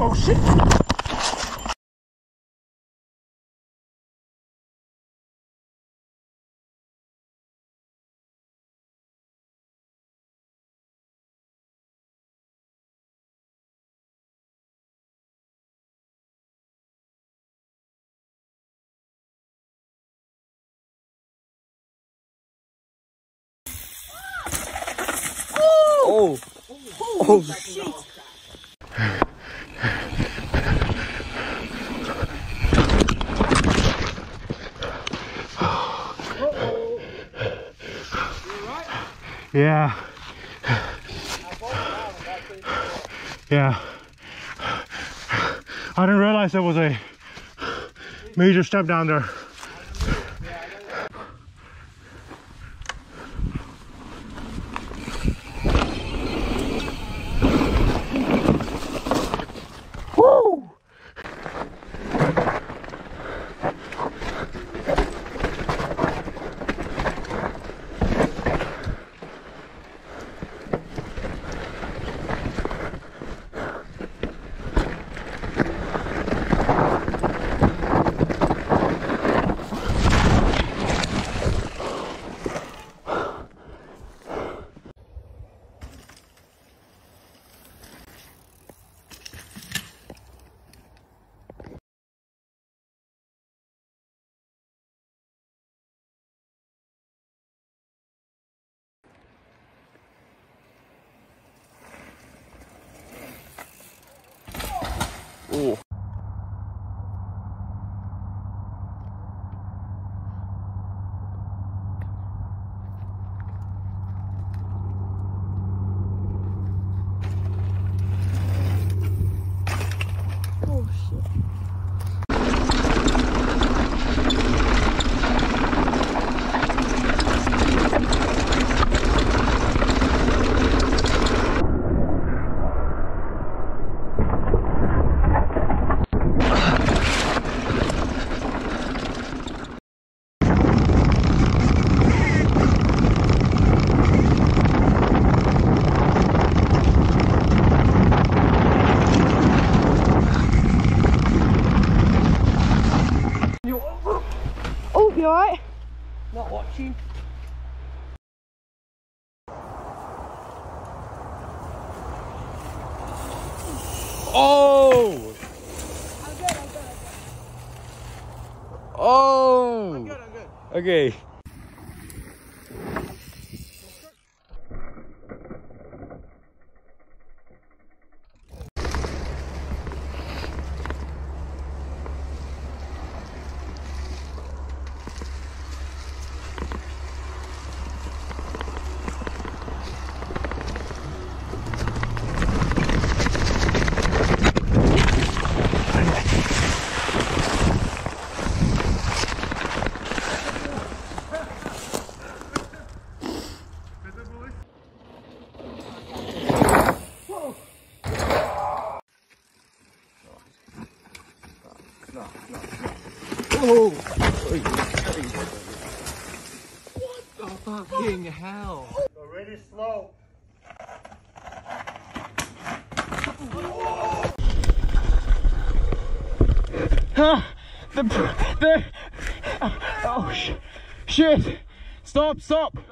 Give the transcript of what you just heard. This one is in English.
Oh shit! Oh! Oh shit! Yeah. Yeah. I didn't realize there was a major step down there. Woo! Oh. Oh shit. Oh, you alright? Not watching. Oh! I'm good. Oh! I'm good. Okay. Oh! What the fucking hell? Go really slow. Huh? Oh shit! Stop!